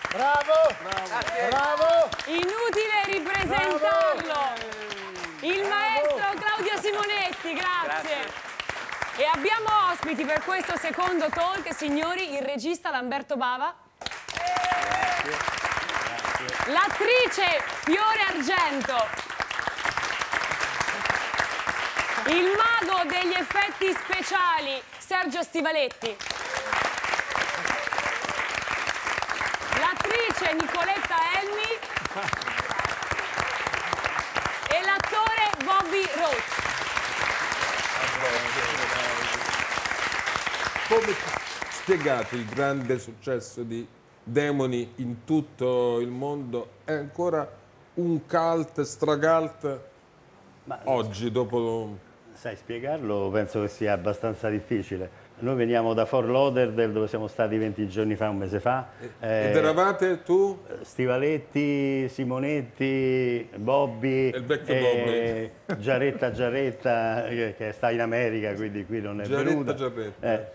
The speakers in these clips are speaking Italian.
Bravo! Bravo! Inutile ripresentarlo! Il maestro Claudio Simonetti, grazie. E abbiamo ospiti per questo secondo talk, signori, il regista Lamberto Bava, l'attrice Fiore Argento, il mago degli effetti speciali Sergio Stivaletti, l'attrice Nicoletta Elmi e l'attore Bobby Roach. Come spiegate il grande successo di Demoni in tutto il mondo? È ancora un cult, stracult oggi, dopo... Sai, spiegarlo penso che sia abbastanza difficile. Noi veniamo da Fort Lauderdale, dove siamo stati 20 giorni fa, un mese fa. Ed eravate tu? Stivaletti, Simonetti, Bobby, Il vecchio Bobby. Giaretta, che sta in America, quindi qui non è venuta. Giaretta.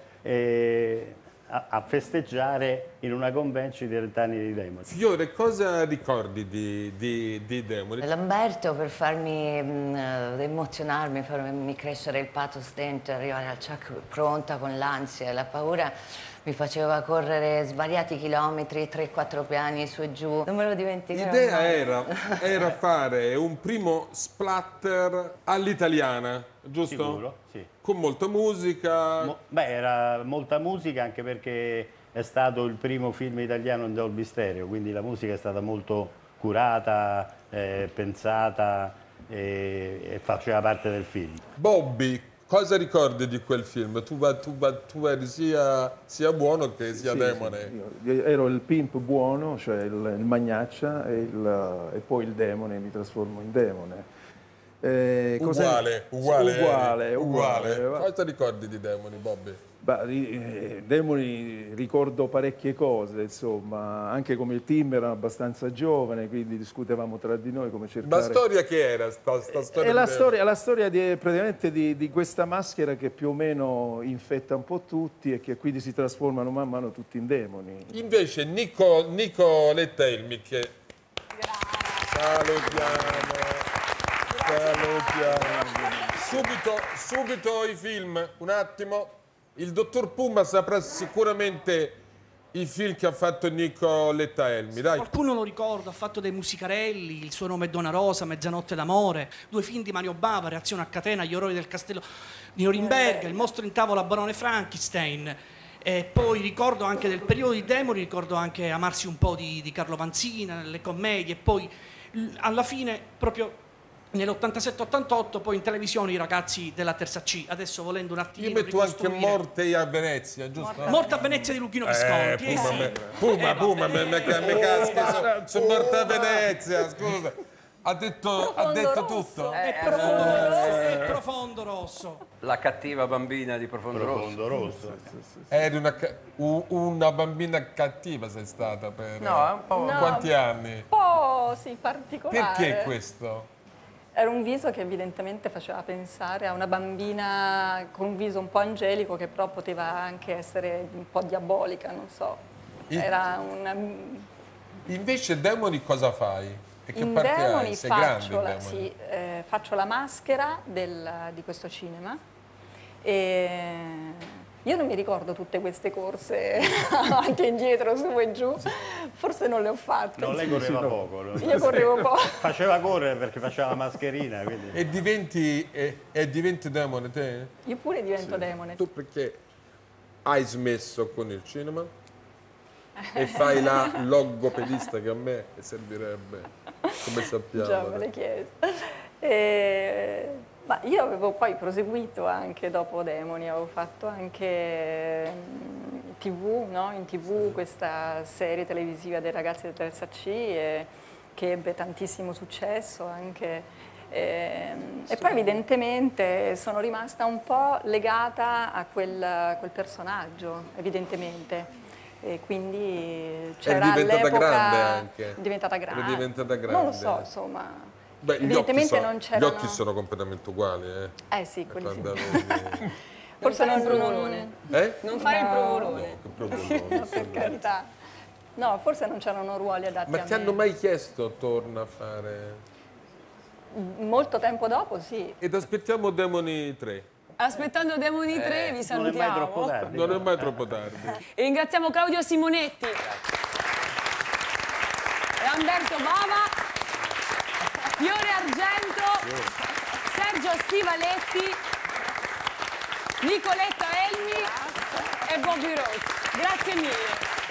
A festeggiare in una convention di 30 anni di Demoni. Fiore, cosa ricordi di Demoni? Lamberto, per farmi emozionarmi, farmi crescere il pathos dentro, arrivare al check pronta con l'ansia e la paura, mi faceva correre svariati chilometri, 3-4 piani su e giù. Non me lo dimenticherò L'idea mai. era fare un primo splatter all'italiana, giusto? Sicuro, sì. Con molta musica. Era molta musica, anche perché è stato il primo film italiano in Dolby Stereo, quindi la musica è stata molto curata, pensata e faceva parte del film. Bobby, cosa ricordi di quel film? Tu eri sia buono che sia demone. Sì, io ero il pimp buono, cioè il magnaccia, e poi il demone, mi trasformo in demone. Uguale. Uguale. Cosa ricordi di Demoni, Bobby? Demoni ricordo parecchie cose, insomma, anche come il team era abbastanza giovane, quindi discutevamo tra di noi come cercare... La storia che era? Sta storia È la storia praticamente di questa maschera che più o meno infetta un po' tutti e che quindi si trasformano man mano tutti in demoni. Invece Nicoletta Elmi, che... Salutiamo. Subito i film, un attimo. Il dottor Puma saprà sicuramente i film che ha fatto Nicoletta Elmi, dai. Qualcuno lo ricorda, ha fatto dei musicarelli, Il suo nome è Donna Rosa, Mezzanotte d'amore, 2 film di Mario Bava, Reazione a catena, Gli orrori del castello di Norimberga, Il mostro in tavola, Barone Frankenstein. E poi ricordo anche del periodo di Demoni, ricordo anche Amarsi un po' di Carlo Vanzina, le commedie, e poi alla fine proprio nell'87-88 poi in televisione I ragazzi della terza C. Adesso volendo un attimo Io metto anche Morte a Venezia, giusto? Morte a Venezia di Luchino Visconti. Puma, me casca, sono morta a Venezia, scusa. Ha detto tutto. È Profondo Rosso. La cattiva bambina di Profondo Rosso. Eri una bambina cattiva, sei stata per un po'. quanti anni? Un po' sì, particolare. Perché questo? Era un viso che evidentemente faceva pensare a una bambina con un viso un po' angelico, che però poteva anche essere un po' diabolica, non so. Era una... Invece Demoni cosa fai? E che in parte Demoni hai? Sei grande in Demoni? sì, faccio la maschera di questo cinema e io non mi ricordo tutte queste corse avanti e indietro, su e giù, forse non le ho fatte. No, lei correva poco. Io correvo poco. Faceva correre perché faceva la mascherina. Quindi. E diventi demone te? Io pure divento demone. Tu perché hai smesso con il cinema e fai la logopedista, che a me servirebbe, come sappiamo. Già, me l'hai chiesto. Ma io avevo poi proseguito anche dopo Demoni, avevo fatto anche TV, no? In TV questa serie televisiva dei ragazzi del terza C che ebbe tantissimo successo anche. E poi evidentemente sono rimasta un po' legata a quel personaggio, evidentemente. E quindi c'era diventata all'epoca... grande anche. È diventata grande. È diventata grande. Non lo so, insomma... Beh, evidentemente non c'erano... Gli occhi sono completamente uguali, sì, quelli sì. Vedi... Forse non il provolone. Eh? Non fare il provolone. No, che provolone. No, per carità. No, forse non c'erano ruoli adatti a Ma me. ti hanno mai chiesto torna a fare? Molto tempo dopo, sì. Ed aspettiamo Demoni 3. Aspettando Demoni 3 vi Non è mai salutiamo. troppo tardi. Non è mai troppo tardi. E ringraziamo Claudio Simonetti. Lamberto Bava, Fiore Argento, Sergio Stivaletti, Nicoletta Elmi e Bobby Rose. Grazie mille.